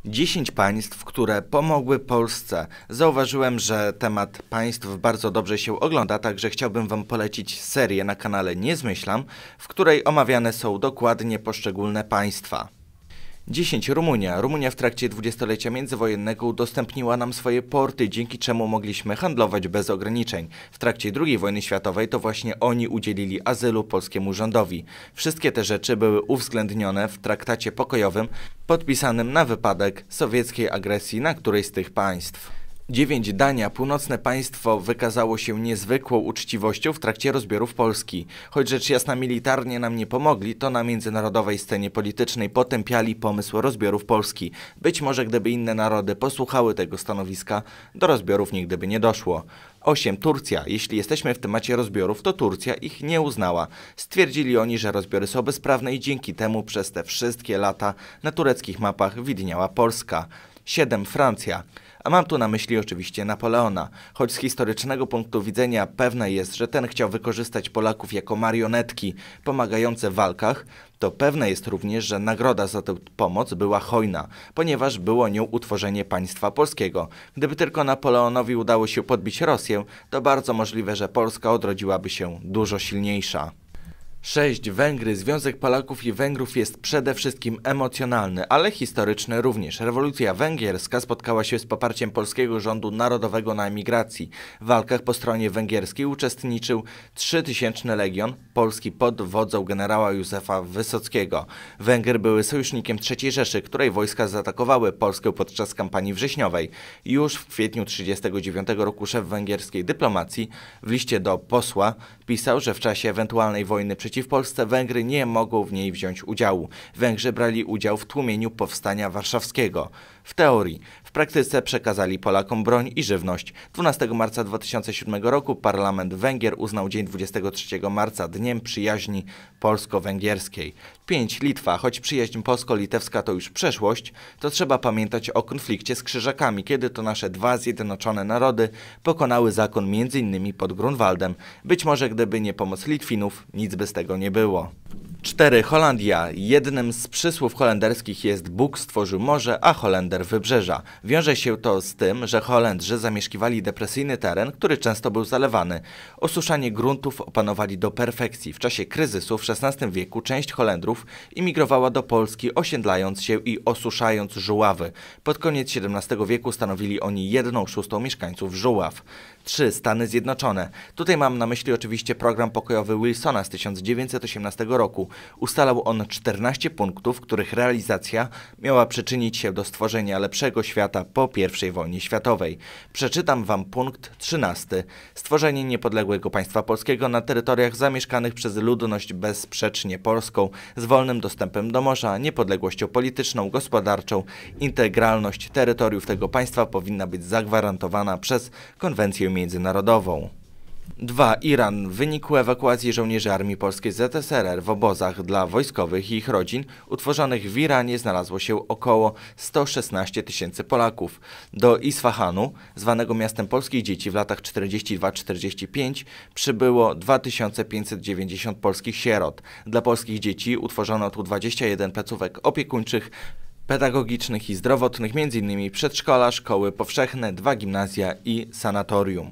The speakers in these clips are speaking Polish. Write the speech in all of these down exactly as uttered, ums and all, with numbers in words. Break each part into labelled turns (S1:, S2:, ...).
S1: dziesięć państw, które pomogły Polsce. Zauważyłem, że temat państw bardzo dobrze się ogląda, także chciałbym Wam polecić serię na kanale Nie Zmyślam, w której omawiane są dokładnie poszczególne państwa. dziesięć. Rumunia. Rumunia w trakcie dwudziestolecia międzywojennego udostępniła nam swoje porty, dzięki czemu mogliśmy handlować bez ograniczeń. W trakcie drugiej wojny światowej to właśnie oni udzielili azylu polskiemu rządowi. Wszystkie te rzeczy były uwzględnione w traktacie pokojowym podpisanym na wypadek sowieckiej agresji na któreś z tych państw. dziewięć. Dania. Północne państwo wykazało się niezwykłą uczciwością w trakcie rozbiorów Polski. Choć rzecz jasna militarnie nam nie pomogli, to na międzynarodowej scenie politycznej potępiali pomysł rozbiorów Polski. Być może gdyby inne narody posłuchały tego stanowiska, do rozbiorów nigdy by nie doszło. osiem. Turcja. Jeśli jesteśmy w temacie rozbiorów, to Turcja ich nie uznała. Stwierdzili oni, że rozbiory są bezprawne i dzięki temu przez te wszystkie lata na tureckich mapach widniała Polska. siedem. Francja. A mam tu na myśli oczywiście Napoleona. Choć z historycznego punktu widzenia pewne jest, że ten chciał wykorzystać Polaków jako marionetki pomagające w walkach, to pewne jest również, że nagroda za tę pomoc była hojna, ponieważ było nią utworzenie państwa polskiego. Gdyby tylko Napoleonowi udało się podbić Rosję, to bardzo możliwe, że Polska odrodziłaby się dużo silniejsza. sześć. Węgry. Związek Polaków i Węgrów jest przede wszystkim emocjonalny, ale historyczny również. Rewolucja węgierska spotkała się z poparciem polskiego rządu narodowego na emigracji. W walkach po stronie węgierskiej uczestniczył trzytysięczny Legion Polski pod wodzą generała Józefa Wysockiego. Węgry były sojusznikiem trzeciej Rzeszy, której wojska zaatakowały Polskę podczas kampanii wrześniowej. Już w kwietniu tysiąc dziewięćset trzydziestego dziewiątego roku szef węgierskiej dyplomacji w liście do posła pisał, że w czasie ewentualnej wojny przeciw w Polsce Węgry nie mogą w niej wziąć udziału. Węgrzy brali udział w tłumieniu powstania warszawskiego. W teorii, w praktyce przekazali Polakom broń i żywność. dwunastego marca dwa tysiące siódmego roku parlament Węgier uznał dzień dwudziestego trzeciego marca Dniem Przyjaźni Polsko-Węgierskiej. pięć. Litwa. Choć przyjaźń polsko-litewska to już przeszłość, to trzeba pamiętać o konflikcie z Krzyżakami, kiedy to nasze dwa zjednoczone narody pokonały zakon między innymi pod Grunwaldem. Być może gdyby nie pomoc Litwinów, nic by z tego nie było. cztery. Holandia. Jednym z przysłów holenderskich jest Bóg stworzył morze, a Holender wybrzeża. Wiąże się to z tym, że Holendrzy zamieszkiwali depresyjny teren, który często był zalewany. Osuszanie gruntów opanowali do perfekcji. W czasie kryzysu w szesnastym wieku część Holendrów imigrowała do Polski, osiedlając się i osuszając Żuławy. Pod koniec siedemnastego wieku stanowili oni jedną szóstą mieszkańców Żuław. trzy. Stany Zjednoczone. Tutaj mam na myśli oczywiście program pokojowy Wilsona z tysiąc dziewięćset osiemnastego roku. Ustalał on czternaście punktów, których realizacja miała przyczynić się do stworzenia lepszego świata po pierwszej wojnie światowej. Przeczytam Wam punkt trzynasty. Stworzenie niepodległego państwa polskiego na terytoriach zamieszkanych przez ludność bezsprzecznie polską, z wolnym dostępem do morza, niepodległością polityczną, gospodarczą. Integralność terytoriów tego państwa powinna być zagwarantowana przez konwencję międzynarodową. dwa. Iran. W wyniku ewakuacji żołnierzy Armii Polskiej z Z S R R w obozach dla wojskowych i ich rodzin utworzonych w Iranie znalazło się około sto szesnaście tysięcy Polaków. Do Isfahanu, zwanego miastem polskich dzieci w latach czterdziestym drugim do czterdziestego piątego, przybyło dwa tysiące pięćset dziewięćdziesiąt polskich sierot. Dla polskich dzieci utworzono tu dwadzieścia jeden placówek opiekuńczych, pedagogicznych i zdrowotnych, między innymi przedszkola, szkoły powszechne, dwa gimnazja i sanatorium.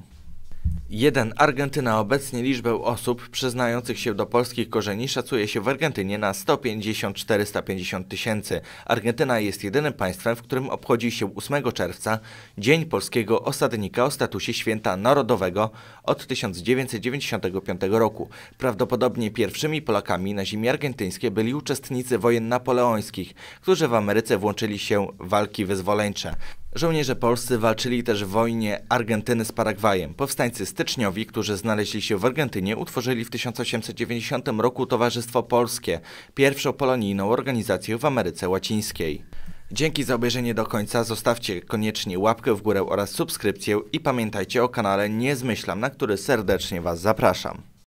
S1: jeden. Argentyna. Obecnie liczbę osób przyznających się do polskich korzeni szacuje się w Argentynie na sto pięćdziesiąt do czterystu pięćdziesięciu tysięcy. Argentyna jest jedynym państwem, w którym obchodzi się ósmego czerwca Dzień Polskiego Osadnika o statusie święta narodowego od tysiąc dziewięćset dziewięćdziesiątego piątego roku. Prawdopodobnie pierwszymi Polakami na ziemi argentyńskiej byli uczestnicy wojen napoleońskich, którzy w Ameryce włączyli się w walki wyzwoleńcze. Żołnierze polscy walczyli też w wojnie Argentyny z Paragwajem. Powstańcy styczniowi, którzy znaleźli się w Argentynie, utworzyli w tysiąc osiemset dziewięćdziesiątym roku Towarzystwo Polskie, pierwszą polonijną organizację w Ameryce Łacińskiej. Dzięki za obejrzenie do końca, zostawcie koniecznie łapkę w górę oraz subskrypcję i pamiętajcie o kanale Nie Zmyślam, na który serdecznie Was zapraszam.